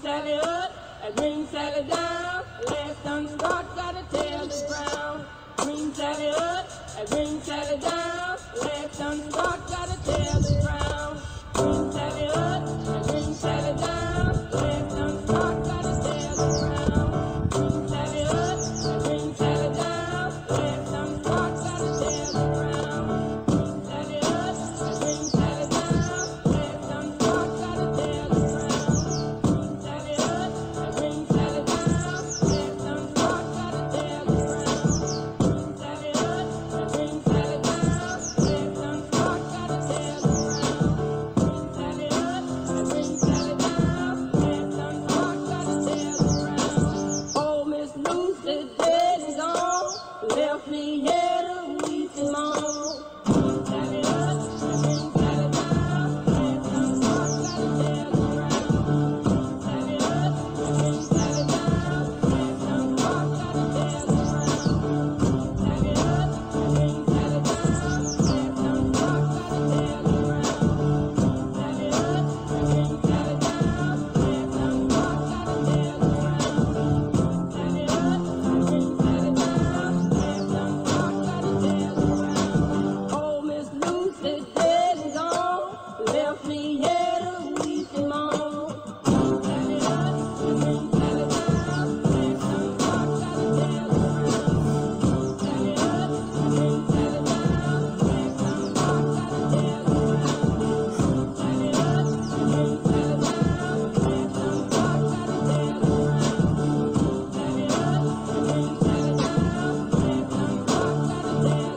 Sally up and bring Sally down. Last done start, gotta tell the ground. Bring Sally up and bring Sally down. Last done start, gotta tell the ground. Bring Sally up and bring Sally down. Last done start, gotta tell the ground. Bring Sally up and bring Sally down. Last done start, gotta tell the ground. Bring Sally up and bring Sally down. Last done start, gotta tell the ground. Bring Sally up and bring Sally down. Last done start, gotta tell the ground. Bring Sally up and bring Sally down. Last done start, gotta tell the ground. Bring Sally up and bring Sally down. Last done start, gotta tell the ground. Oh, Miss Lucy dead and gone, left me here to weep and moan. Bring Sally up and bring Sally down. Last done start, gotta tell the ground. Bring Sally up and bring Sally down. Last done start, gotta tell the ground. Bring Sally up and bring Sally down. Last done start, gotta tell the ground. Bring Sally up and bring Sally down. Last done start, gotta tell the ground. Bring Sally up and bring Sally down. Last done start, gotta tell the ground. Oh, Miss Lucy dead and gone, left me here to weep and moan. Bring Sally up and bring Sally down. Last done start, gotta tell the ground. Bring Sally up and bring Sally down. Last done start, gotta tell the ground. Bring Sally up and bring Sally down. Last done start, gotta tell the ground. Bring Sally up and bring Sally down. Last done start, gotta tell the ground.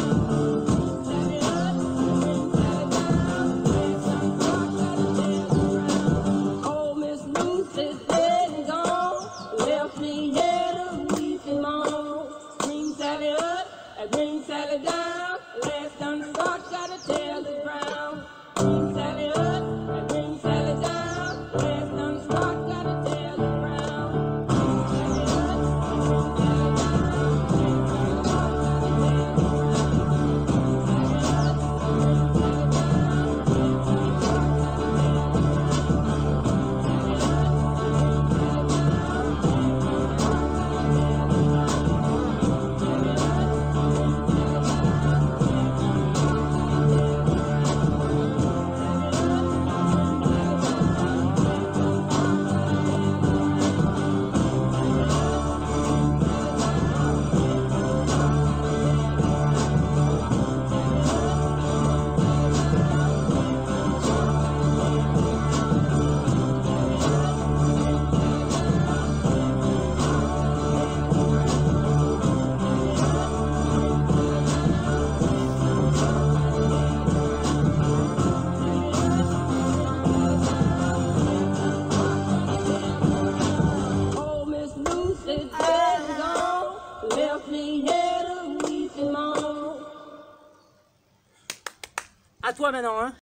Bring Sally up and bring Sally down. Last done start, gotta tell the ground. Oh, Miss Lucy dead and gone, left me here to weep and moan. Bring Sally up and bring Sally down. Last done start, gotta tell the ground. Bring Sally up and bring Sally down. Last done start, gotta tell the ground. Bring Sally up and bring Sally down. Last done start, gotta tell the ground. Bring Sally up and bring Sally down. Last done start, gotta tell the ground. Bring Sally up and bring Sally down. Last done start, gotta tell the ground. Bring Sally up and bring Sally down. Last done start, gotta tell the ground. Oh, Miss Lucy dead and gone, left me here to weep and moan. À toi maintenant, hein.